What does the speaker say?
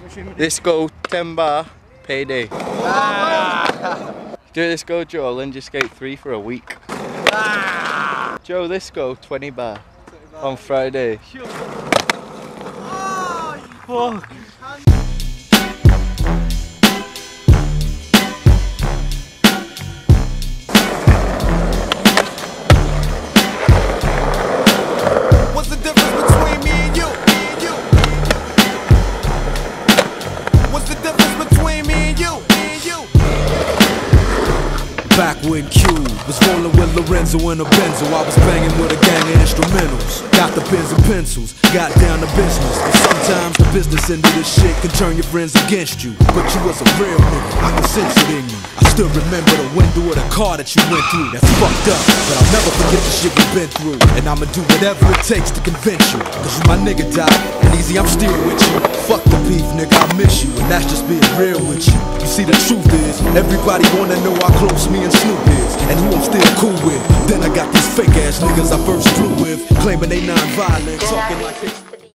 This go 10 bar, payday. Do this go, Joe, Lynch escape 3 for a week. Joe, this go 20 bar on Friday. Fuck. What's the difference between me and you? What's the difference between me and you? Back when Q was rolling with Lorenzo in a Benzo, I was banging with a gang of instrumentals. Got the pens and pencils, got down to business. But sometimes the business end of this shit can turn your friends against you. But you was a real nigga, I can sense it in you. I still remember the window of the car that you went through. That's fucked up, but I'll never forget the shit we've been through. And I'ma do whatever it takes to convince you. Cause you my nigga, Doc, and easy, I'm still with you. Fuck the beef, nigga, I miss you. And that's just being real with you. You see, the truth is, everybody wanna know how close me and Snoop is, and who I'm still cool with. Then I got these fake ass niggas I first flew with, claiming they non-violent, talking like they